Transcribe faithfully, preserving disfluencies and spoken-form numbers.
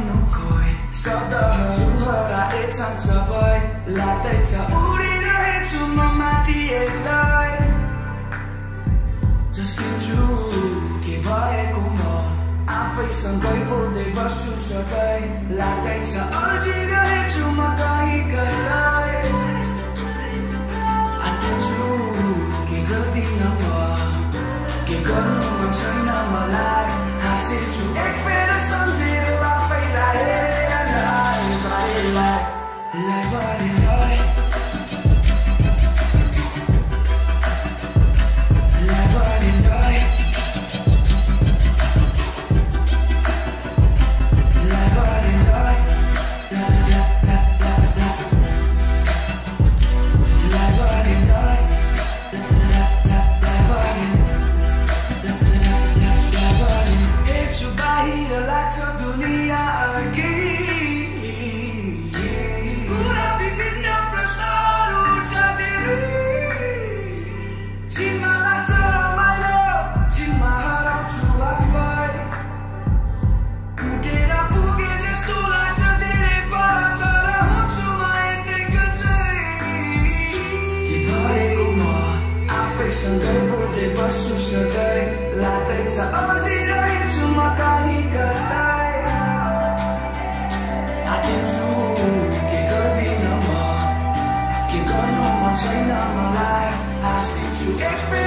भन्नु खोइ शब्दहरू हराएछन् सबै लाग्दैछ उडिरहेछु म माथि एक्लै जस्किन्छु के भएको म आफैसँगै बोल्दै बस्छु सधैँ लाग्दैछ अल्झिरहेछु म कहीँ कतै आँटिन्छु के गर्दिन म के गर्नु मन छैन मलाई हाँस्दैछु एक फेर सम्झेर आफैलाई बारीलाई बारीलाई सँगै बोल्दै बस्छु सधैँ लाग्दैछ अल्झिरहेछु म कहीँ कतै आँटिन्छु के गर्दिन म के गर्नु मन छैन मलाई हाँस्दिन्छु एक